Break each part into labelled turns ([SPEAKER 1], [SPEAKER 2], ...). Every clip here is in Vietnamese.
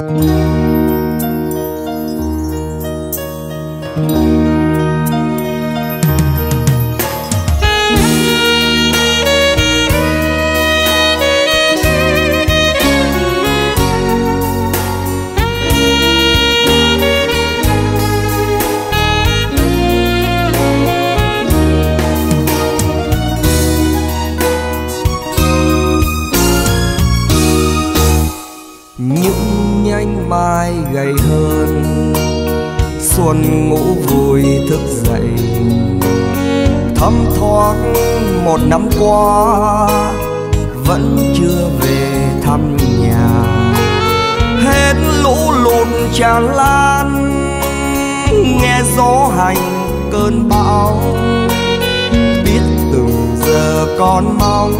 [SPEAKER 1] Những nhánh mai gầy hơn, xuân ngủ vùi thức dậy, thấm thoát một năm qua vẫn chưa về thăm nhà. Hết lũ lụt tràn lan, nghe gió hành cơn bão, biết từng giờ con mong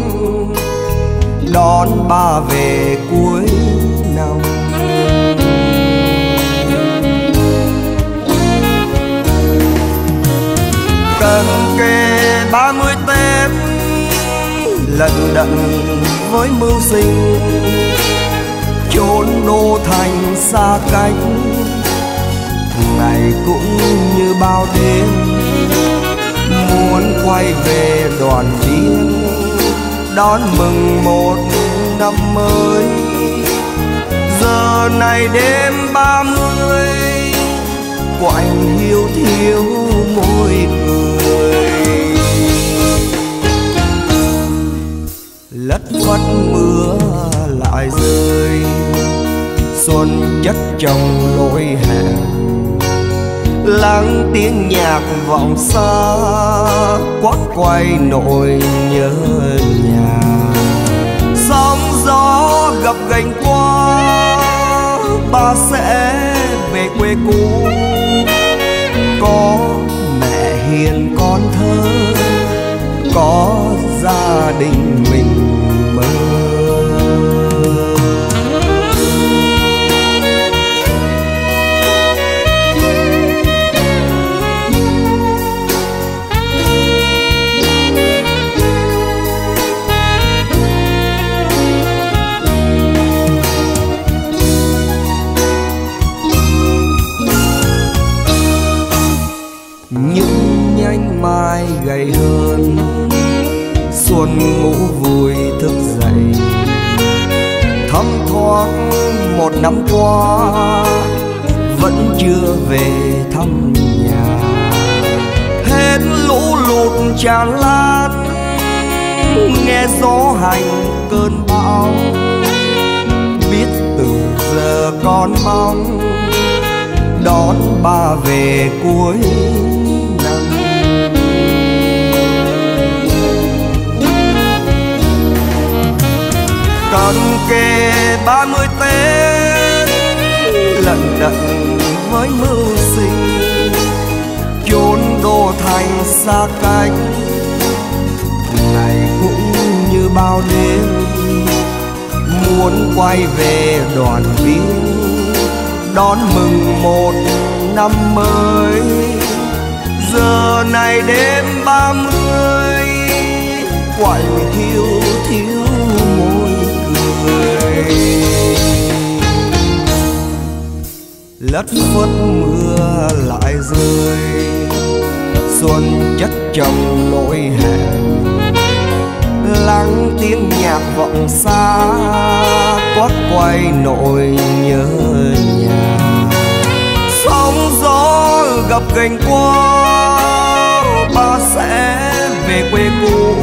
[SPEAKER 1] đón ba về cuối năm. Cần kề 30 Tết lận đận với mưu sinh, chốn đô thành xa cách, ngày cũng như bao đêm muốn quay về đoàn viên đón mừng một năm mới. Giờ này đêm 30 của anh hiu thiếu môi cười, lất phất mưa lại rơi, xuân chất chồng lối hẹn, lắng tiếng nhạc vọng xa quắt quay nỗi nhớ nhà. Sóng gió gập ghềnh qua, ba sẽ về quê cũ, có mẹ hiền con thơ, có gia đình mình mơ. Những nhánh mai gầy hơn, xuân ngủ vùi thức dậy, thấm thoát một năm qua vẫn chưa về thăm nhà. Hết lũ lụt tràn lan, nghe gió hành cơn bão, biết từng giờ con mong đón ba về cuối năm. Còn kề 30 Tết lận đận với mưu sinh, chốn đô thành xa cách, ngày cũng như bao đêm muốn quay về đoàn viên đón mừng một năm mới. Giờ này đêm 30 quạnh hiu thiếu môi cười, lất phất mưa lại rơi, xuân chất chồng lối hẹn, lắng tiếng nhạc vọng xa quắt quay nỗi nhớ nhà. Sóng gió gập ghềnh qua, ba sẽ về quê cũ,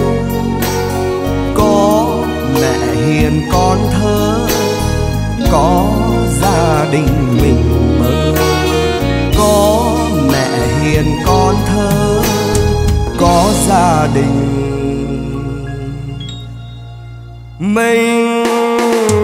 [SPEAKER 1] có mẹ hiền con thơ, có gia đình mình mơ. Có mẹ hiền con thơ, có gia đình mình